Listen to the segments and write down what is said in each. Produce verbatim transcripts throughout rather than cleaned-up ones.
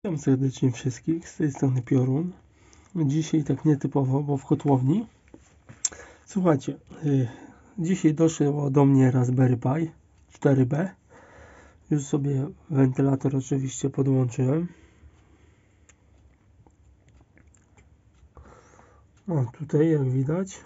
Witam serdecznie wszystkich, z tej strony Piorun. Dzisiaj tak nietypowo, bo w kotłowni. Słuchajcie, yy, dzisiaj doszło do mnie Raspberry Pi cztery B. Już sobie wentylator oczywiście podłączyłem. O, tutaj jak widać.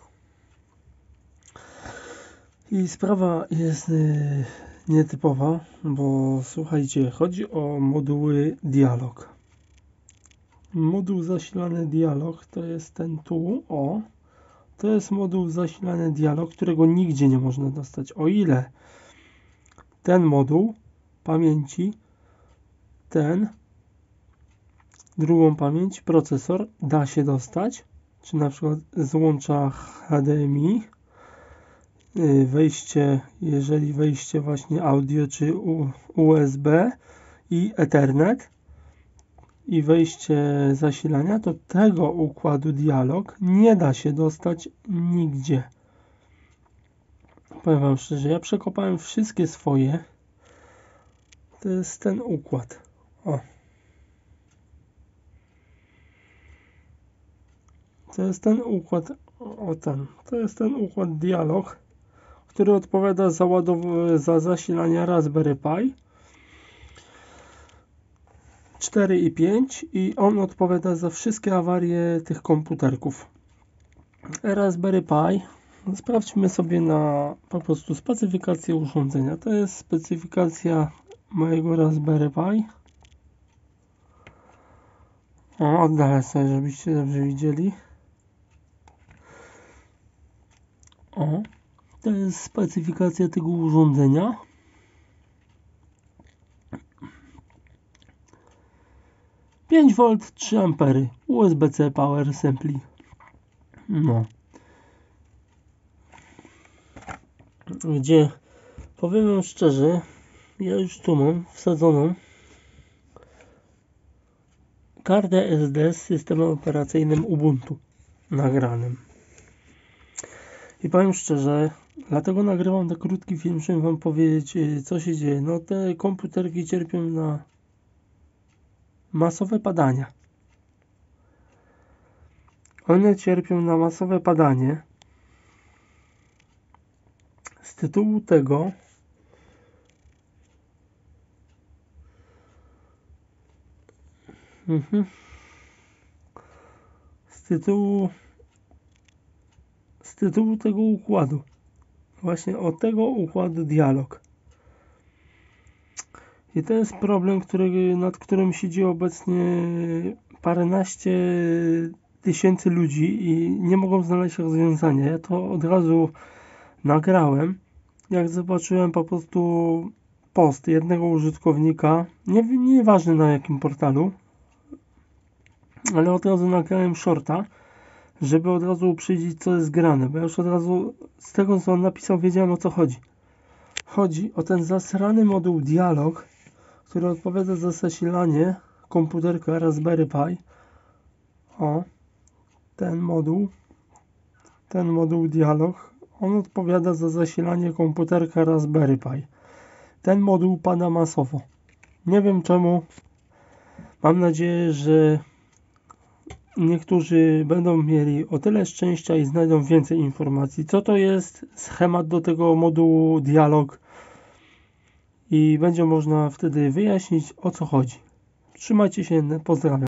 I sprawa jest yy, nietypowa, bo słuchajcie, chodzi o moduły Dialog. Moduł zasilany Dialog to jest ten tu, o. To jest moduł zasilany Dialog, którego nigdzie nie można dostać. O ile ten moduł pamięci, ten, drugą pamięć, procesor da się dostać, czy na przykład złącza H D M I, wejście, jeżeli wejście właśnie audio, czy U S B i Ethernet i wejście zasilania, to tego układu Dialog nie da się dostać nigdzie. Powiem wam szczerze, ja przekopałem wszystkie swoje. To jest ten układ. O. To jest ten układ. O ten. To jest ten układ Dialog, który odpowiada za, ładow- za zasilanie Raspberry Pi cztery i pięć i on odpowiada za wszystkie awarie tych komputerków. Raspberry Pi, sprawdźmy sobie na po prostu specyfikację urządzenia. To jest specyfikacja mojego Raspberry Pi. O, oddalę sobie, żebyście dobrze widzieli. O, to jest specyfikacja tego urządzenia. pięć wolt, trzy ampery, U S B C Power Sampli. No. Gdzie, powiem wam szczerze, ja już tu mam wsadzoną kartę S D z systemem operacyjnym Ubuntu nagranym. I powiem szczerze, dlatego nagrywam ten krótki film, żeby wam powiedzieć, co się dzieje. No te komputerki cierpią na masowe padania. One cierpią na masowe padanie z tytułu tego, mhm, z tytułu z tytułu tego układu. Właśnie od tego układu Dialog. I to jest problem, który, nad którym siedzi obecnie paręnaście tysięcy ludzi i nie mogą znaleźć rozwiązania. Ja to od razu nagrałem, jak zobaczyłem po prostu post jednego użytkownika, nie, nieważne na jakim portalu, ale od razu nagrałem shorta, żeby od razu uprzedzić, co jest grane, bo ja już od razu z tego, co on napisał, wiedziałem, o co chodzi. Chodzi o ten zasrany moduł Dialog, który odpowiada za zasilanie komputerka Raspberry Pi. O, ten moduł, ten moduł Dialog, on odpowiada za zasilanie komputerka Raspberry Pi. Ten moduł pada masowo. Nie wiem czemu. Mam nadzieję, że niektórzy będą mieli o tyle szczęścia i znajdą więcej informacji, co to jest schemat do tego modułu Dialog i będzie można wtedy wyjaśnić, o co chodzi. Trzymajcie się, pozdrawiam.